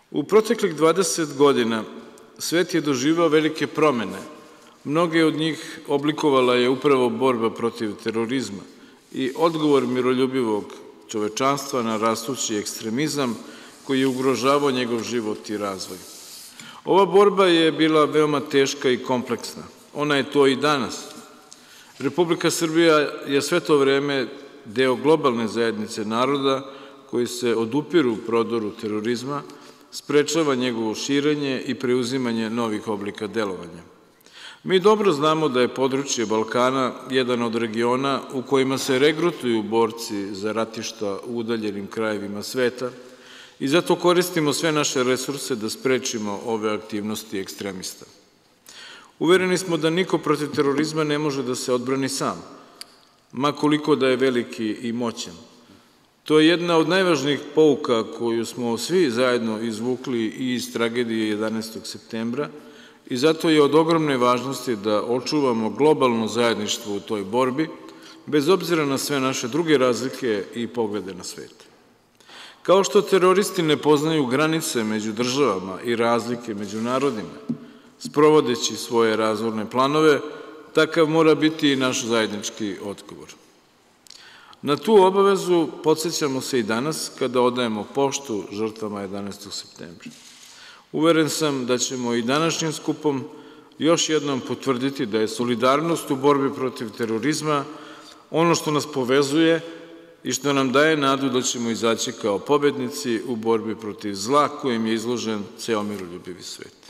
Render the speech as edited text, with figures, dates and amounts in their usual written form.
U proteklih 20 godina svet je doživao velike promene. Mnoge od njih oblikovala je upravo borba protiv terorizma i odgovor miroljubivog čovečanstva na rastući ekstremizam koji je ugrožavao njegov život i razvoj. Ova borba je bila veoma teška i kompleksna. Ona je to i danas. Republika Srbija je sve to vreme deo globalne zajednice naroda koji se odupiru prodoru terorizma, sprečava njegovo širenje i preuzimanje novih oblika delovanja. Mi dobro znamo da je područje Balkana jedan od regiona u kojima se regrutuju borci za ratišta u udaljenim krajevima sveta i zato koristimo sve naše resurse da sprečimo ove aktivnosti ekstremista. Uvereni smo da niko protiv terorizma ne može da se odbrani sam, ma koliko da je veliki i moćan. To je jedna od najvažnijih pouka koju smo svi zajedno izvukli i iz tragedije 11. septembra i zato je od ogromne važnosti da očuvamo globalno zajedništvo u toj borbi, bez obzira na sve naše druge razlike i poglede na svet. Kao što teroristi ne poznaju granice među državama i razlike među narodima, sprovodeći svoje razvorne planove, takav mora biti i naš zajednički odgovor. Na tu obavezu podsjećamo se i danas kada odajemo poštu žrtvama 11. septembra. Uveren sam da ćemo i današnjim skupom još jednom potvrditi da je solidarnost u borbi protiv terorizma ono što nas povezuje i što nam daje nadu da ćemo izaći kao pobednici u borbi protiv zla kojim je izložen ceo miroljubivi svet.